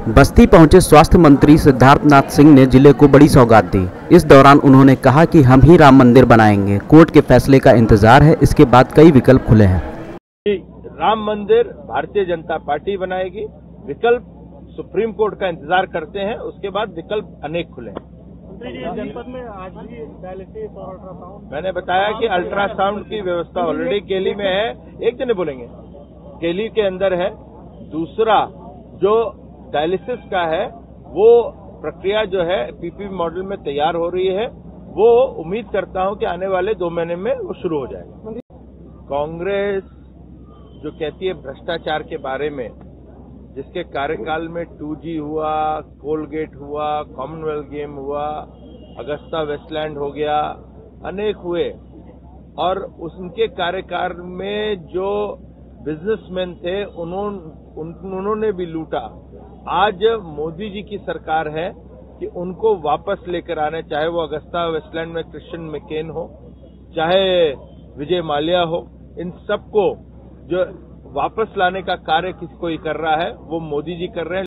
बस्ती पहुंचे स्वास्थ्य मंत्री सिद्धार्थनाथ सिंह ने जिले को बड़ी सौगात दी। इस दौरान उन्होंने कहा कि हम ही राम मंदिर बनाएंगे, कोर्ट के फैसले का इंतजार है, इसके बाद कई विकल्प खुले हैं। राम मंदिर भारतीय जनता पार्टी बनाएगी, विकल्प सुप्रीम कोर्ट का इंतजार करते हैं, उसके बाद विकल्प अनेक खुले हैं। जनपद में आज भी डायलिसिस और अल्ट्रासाउंड, मैंने बताया कि अल्ट्रासाउंड की व्यवस्था ऑलरेडी केली में है, एक जने बोलेंगे केली के अंदर है। दूसरा जो डायलिसिस का है वो प्रक्रिया जो है पीपीपी मॉडल में तैयार हो रही है, वो उम्मीद करता हूं कि आने वाले 2 महीने में वो शुरू हो जाएगा। कांग्रेस जो कहती है भ्रष्टाचार के बारे में, जिसके कार्यकाल में 2G हुआ, कोलगेट हुआ, कॉमनवेल्थ गेम हुआ, अगस्ता वेस्टलैंड हो गया, अनेक हुए, और उनके कार्यकाल में जो बिजनेसमैन थे उन्होंने भी लूटा। आज मोदी जी की सरकार है कि उनको वापस लेकर आने, चाहे वो अगस्ता वेस्टलैंड में क्रिश्चियन मैकेन हो, चाहे विजय माल्या हो, इन सबको जो वापस लाने का कार्य किसी कोई कर रहा है वो मोदी जी कर रहे हैं।